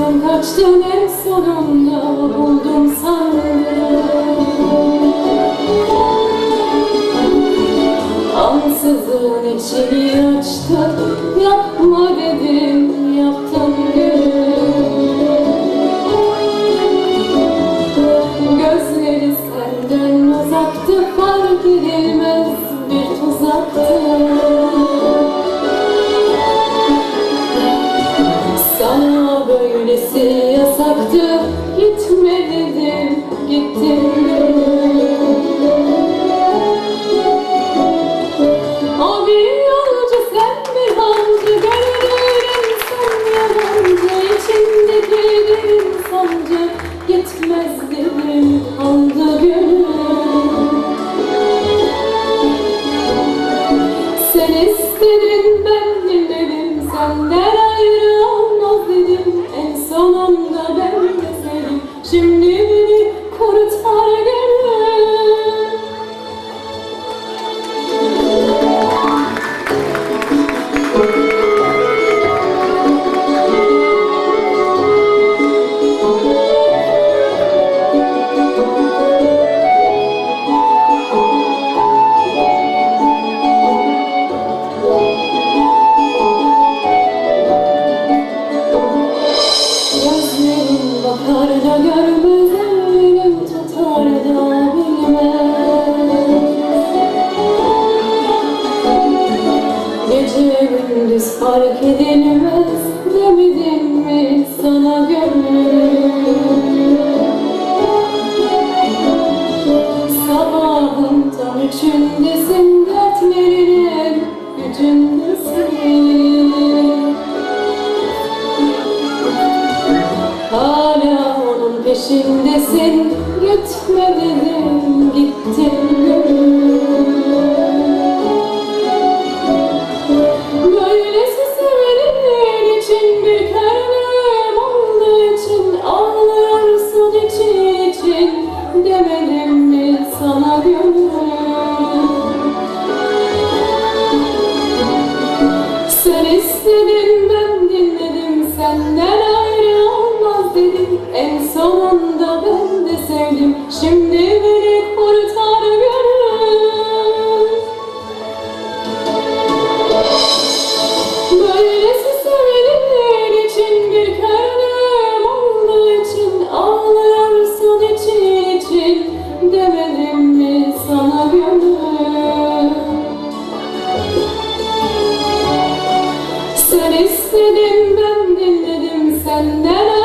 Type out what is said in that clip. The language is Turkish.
Kaçtım kaçtım en sonunda buldum sandım. Ansızın içini açtı, yapma dedim, yaptım gülüm. Gözleri senden uzaktı, fark edilmez bir tuzaktı. Sana böylesi yasaktı, gitme dedim, gittim gülüm. O bir yolcu, sen bir hancı, gönlüm sen yalancı. İçindeki derin sancı, gitmez dedim, kaldı gönlüm. Sen istedin, ben dinledim, senden ayrı olmaz dedim. En sonunda ben de sevdim, şimdi beni kurtar gönlüm. Gözlerin bakar da görmez, elim tutar da bilmez. Gece gündüz fark edilmez, demedim mi sana gönlüm? Sabahın tam üçündesin, dertlerinin gücündesin. Hala onun peşindesin, gitme dedim, gittin gönlüm. Böylesi sevenin için bir kerem olduğu için ağlıyorsun için demedim mi sana gönlüm? Sen istedin, ben dinledim, senden ayrı olmaz dedim. En sonunda ben de sevdim, şimdi beni kurtar gönlüm. Böylesi sevenin için bir kerem olduğu için ağlıyorsun için demedim mi sana gönlüm? Sen istedin, ben dinledim, senden